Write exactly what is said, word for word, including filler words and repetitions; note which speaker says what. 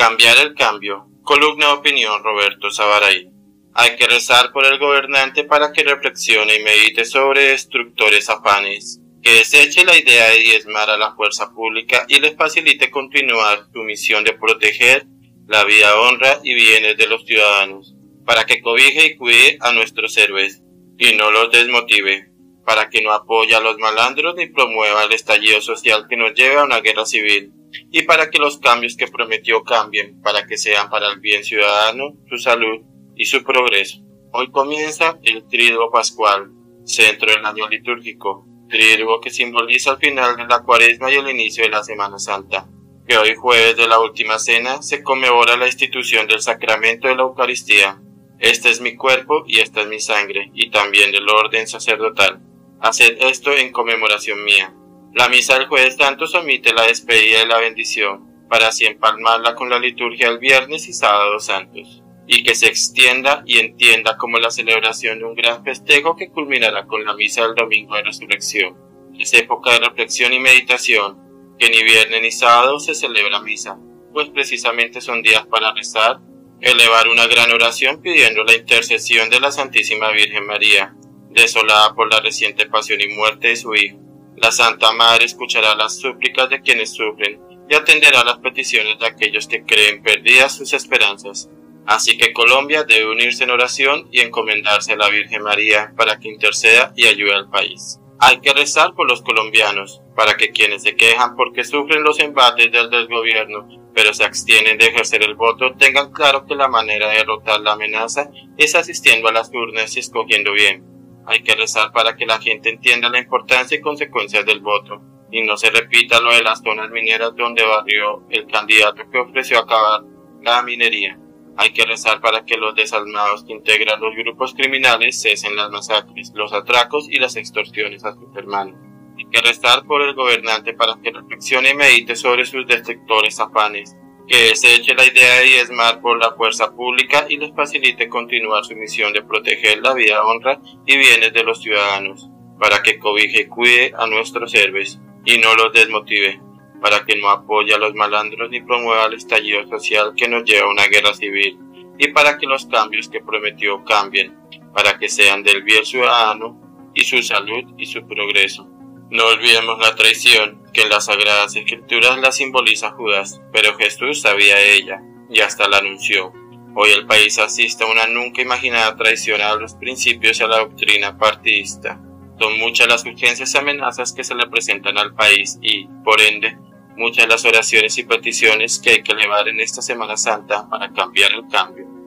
Speaker 1: Cambiar el cambio. Columna de opinión Roberto Savaray. Hay que rezar por el gobernante para que reflexione y medite sobre destructores afanes, que deseche la idea de diezmar a la fuerza pública y les facilite continuar su misión de proteger la vida, honra y bienes de los ciudadanos, para que cobije y cuide a nuestros héroes y no los desmotive, para que no apoye a los malandros ni promueva el estallido social que nos lleve a una guerra civil, y para que los cambios que prometió cambien, para que sean para el bien ciudadano, su salud y su progreso. Hoy comienza el Tríduo Pascual, centro del año litúrgico, Tríduo que simboliza el final de la Cuaresma y el inicio de la Semana Santa, que hoy jueves de la Última Cena se conmemora la institución del sacramento de la Eucaristía. Este es mi cuerpo y esta es mi sangre, y también del orden sacerdotal. Haced esto en conmemoración mía. La misa del Jueves Santo omite la despedida y la bendición, para así empalmarla con la liturgia del Viernes y Sábado Santos, y que se extienda y entienda como la celebración de un gran festejo que culminará con la misa del Domingo de Resurrección. Es época de reflexión y meditación, que ni viernes ni sábado se celebra misa, pues precisamente son días para rezar, elevar una gran oración pidiendo la intercesión de la Santísima Virgen María, desolada por la reciente pasión y muerte de su Hijo. La Santa Madre escuchará las súplicas de quienes sufren y atenderá las peticiones de aquellos que creen perdidas sus esperanzas. Así que Colombia debe unirse en oración y encomendarse a la Virgen María para que interceda y ayude al país. Hay que rezar por los colombianos, para que quienes se quejan porque sufren los embates del desgobierno, pero se abstienen de ejercer el voto, tengan claro que la manera de derrotar la amenaza es asistiendo a las urnas y escogiendo bien. Hay que rezar para que la gente entienda la importancia y consecuencias del voto, y no se repita lo de las zonas mineras donde barrió el candidato que ofreció acabar la minería. Hay que rezar para que los desalmados que integran los grupos criminales cesen las masacres, los atracos y las extorsiones a sus hermanos. Hay que rezar por el gobernante para que reflexione y medite sobre sus destructores afanes, que deseche la idea de diezmar por la fuerza pública y les facilite continuar su misión de proteger la vida, honra y bienes de los ciudadanos, para que cobije y cuide a nuestros héroes y no los desmotive, para que no apoye a los malandros ni promueva el estallido social que nos lleva a una guerra civil, y para que los cambios que prometió cambien, para que sean del bien ciudadano y su salud y su progreso. No olvidemos la traición, que en las Sagradas Escrituras la simboliza Judas, pero Jesús sabía de ella, y hasta la anunció. Hoy el país asiste a una nunca imaginada traición a los principios y a la doctrina partidista. Son muchas las urgencias y amenazas que se le presentan al país y, por ende, muchas las oraciones y peticiones que hay que elevar en esta Semana Santa para cambiar el cambio.